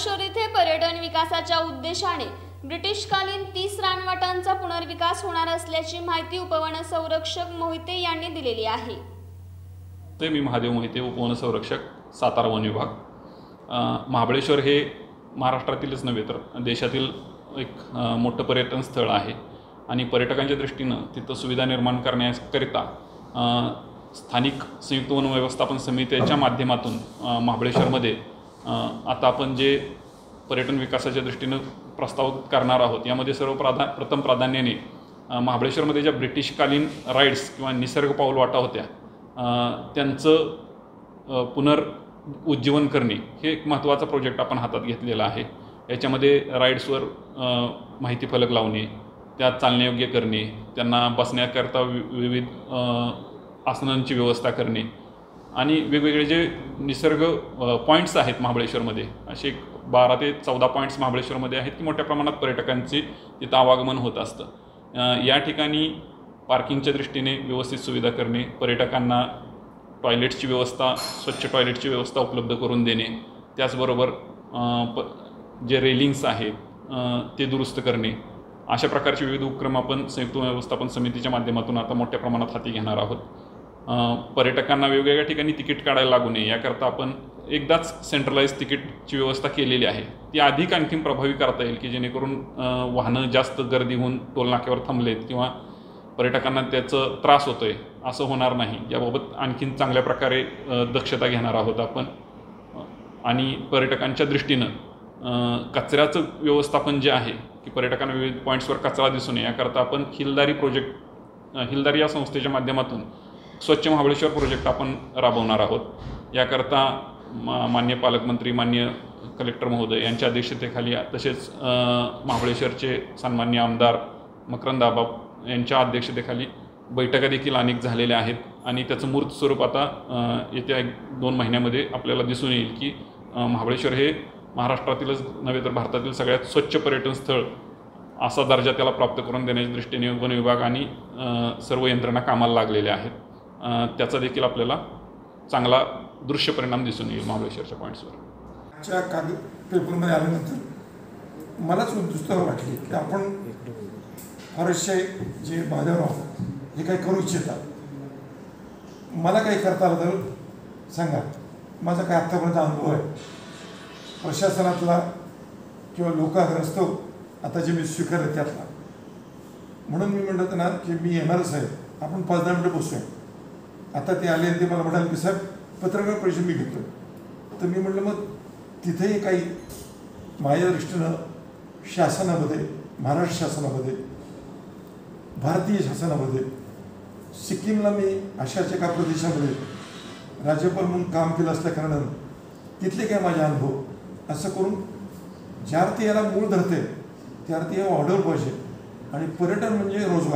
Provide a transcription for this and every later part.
महाबळेश्वर येथे पर्यटन विकासाच्या उद्देशाने ब्रिटिशकालीन 30 रानवाटांचा पुनर्विकास होणार असल्याची माहिती उपवन संरक्षक मोहिते यांनी दिलेली आहे। मी महादेव मोहिते, उपवन संरक्षक, सातारा वन विभाग। महाबळेश्वर हे महाराष्ट्रातीलच नव्हे तर देशातील एक मोठं पर्यटन स्थळ आहे आणि पर्यटकांच्या दृष्टीनं तिथं सुविधा निर्माण करण्याकरिता स्थानिक संयुक्त वन व्यवस्थापन समितीच्या माध्यमातून महाबळेश्वरमध्ये आता आपण जे पर्यटन विकासाच्या दृष्टीनं प्रस्ताव करणार आहोत यामध्ये प्रथम प्राधान्याने महाबळेश्वरमध्ये ज्या ब्रिटिशकालीन राईड्स किंवा निसर्ग पाऊलवाटा होत्या त्यांचं पुनरुज्जीवन करणे हे एक महत्त्वाचा प्रोजेक्ट आपण हातात घेतलेला आहे। याच्यामध्ये राईड्सवर माहिती फलक लावणे, त्यात चालण्यायोग्य करणे, त्यांना बसण्याकरता विविध आसनांची व्यवस्था करणे आणि वेगवेगळे जे निसर्ग पॉईंट्स आहेत महाबळेश्वरमध्ये, असे 12 ते 14 पॉईंट्स महाबळेश्वरमध्ये आहेत की मोठ्या प्रमाणात पर्यटकांचे तिथं आवागमन होत असतं। या ठिकाणी पार्किंगच्या दृष्टीने व्यवस्थित सुविधा करणे, पर्यटकांना टॉयलेट्सची व्यवस्था, स्वच्छ टॉयलेटची व्यवस्था उपलब्ध करून देणे, त्याचबरोबर जे रेलिंग्स आहेत ते दुरुस्त करणे, अशा प्रकारचे विविध उपक्रम आपण संयुक्त व्यवस्थापन समितीच्या माध्यमातून आता मोठ्या प्रमाणात हाती घेणार आहोत। पर्यटकांना वेगवेगळ्या ठिकाणी तिकीट काढायला लागू नये याकरता आपण एकदाच सेंट्रलाइज तिकीटची व्यवस्था केलेली आहे। ती अधिक आणखीन प्रभावी करता येईल की जेणेकरून वाहनं जास्त गर्दी होऊन टोलनाक्यावर थांबलेत किंवा पर्यटकांना त्याचं त्रास होतो आहे असं होणार नाही, याबाबत आणखीन चांगल्या प्रकारे दक्षता घेणार आहोत आपण। आणि पर्यटकांच्या दृष्टीनं कचऱ्याचं व्यवस्थापन जे आहे की पर्यटकांना विविध पॉईंट्सवर कचरा दिसू नये याकरता आपण हिलदारी या संस्थेच्या माध्यमातून स्वच्छ महाबळेश्वर प्रोजेक्ट आपण राबवणार आहोत। याकरता माननीय पालकमंत्री, माननीय कलेक्टर महोदय यांच्या अध्यक्षतेखाली, तसेच महाबळेश्वरचे सन्माननीय आमदार मकरंद आबा यांच्या अध्यक्षतेखाली बैठका देखील अनेक झालेल्या आहेत आणि त्याचं मूर्त स्वरूप आता येत्या 1-2 महिन्यामध्ये आपल्याला दिसून येईल की महाबळेश्वर हे महाराष्ट्रातीलच नव्हे तर भारतातील सगळ्यात स्वच्छ पर्यटन स्थळ असा दर्जा त्याला प्राप्त करून देण्याच्या दृष्टीने वन विभाग आणि सर्व यंत्रणा कामाला लागलेल्या आहेत। त्याचा देखील आपल्याला चांगला दृश्य परिणाम दिसून येईल महाबळेश्वरच्या पॉईंट्सवर। कागद पेपरमध्ये आल्यानंतर मलाच उत्सुकता वाटली की आपण फॉरेस्टचे जे महादेवराव हे काही करू इच्छितात, मला काही करता आलं तर सांगा। माझा काय आत्तापर्यंत अनुभव आहे प्रशासनातला किंवा लोकाग्रस्त आता जे मी स्वीकारलं त्यातला, म्हणून मी म्हणत होतं ना की मी येणारच आहे, आपण 5-10 मिनटं बसूया। आता ते आले आणि ते मला म्हणाले की साहेब पत्रकार परिषद मी घेतो, तर मी म्हटलं मग तिथेही काही माझ्या दृष्टीनं शासनामध्ये, महाराष्ट्र शासनामध्ये, भारतीय शासनामध्ये, सिक्कीमला मी अशाच एका प्रदेशामध्ये राज्यपाल म्हणून काम केलं असल्याकारणानं तिथले काय माझे अनुभव असं करून ज्यार्थी याला मूळ धरते त्यार्थी हे ऑर्डर पाहिजे। आणि पर्यटन म्हणजे रोजगार।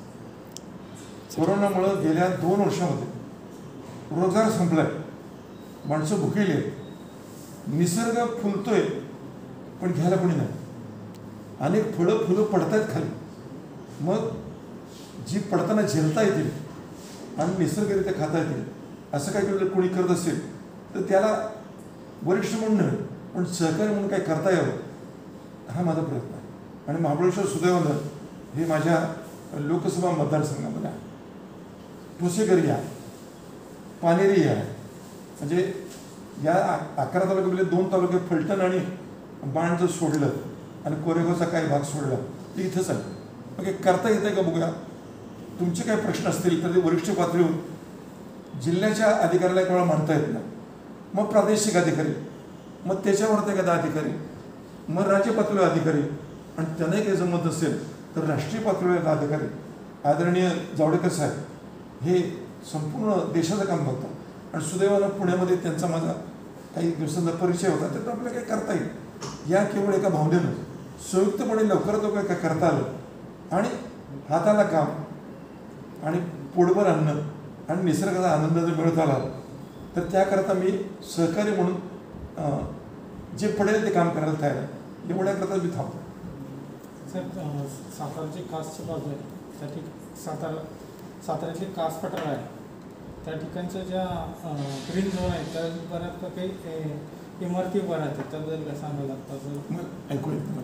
कोरोनामुळं गेल्या 2 वर्षामध्ये रोजगार संपलाय, माणसं भुकेली आहेत, निसर्ग फुलतोय पण घ्यायला कोणी नाही, अनेक फुलं पडत आहेत खाली, मग जी पडताना झेलता येतील आणि निसर्गरित्या खाता येतील असं काही कोणी करत असेल तर त्याला वरिष्ठ म्हणून नव्हे पण सहकारी म्हणून काही करता यावं हा माझा प्रयत्न आहे। आणि महाबळेश्वर सुदैवानं हे माझ्या लोकसभा मतदारसंघामध्ये आहे। ठोसेघर आहे, पानेरी आहे, म्हणजे या 11 तालुक्यामध्ये 2 तालुके फलटण आणि बाण जर सोडलं आणि कोरेगावचा काही भाग सोडला तर इथंच आहे। मग हे करता येतं आहे का बघूया। तुमचे काही प्रश्न असतील तर ते वरिष्ठ पातळीवर जिल्ह्याच्या अधिकाऱ्याला एक वेळा मांडता येत नाही, मग प्रादेशिक अधिकारी, मग त्याच्यावरती एखादा अधिकारी, मग राज्य पातळीवर अधिकारी, आणि त्यांनाही काही जमत असेल तर राष्ट्रीय पातळीवर अधिकारी। आदरणीय जावडेकर साहेब हे संपूर्ण देशाचं काम बघतात आणि सुदैवानं पुण्यामध्ये त्यांचा माझा काही दिवसांचा परिचय होता, तर आपल्याला काही करता येईल। या केवळ एका भावनेनं संयुक्तपणे लवकरात लवकर काय करता आलं आणि हाताला काम आणि पोटभर अन्न आणि निसर्गाचा आनंद जर मिळत आला तर त्याकरता मी सहकारी म्हणून जे पडेल ते काम करायला तयार आहे, एवढ्याकरता मी थांबतो। साताराची कासची बाजू आहे, त्यासाठी साताऱ्यातली कास पठार आहे, त्या ठिकाणच्या ज्या ग्रीन झोन आहेत त्या बऱ्याच काही इमारती उभ्या राहतात त्याबद्दल काय सांगायला लागतं? मग ऐकू येत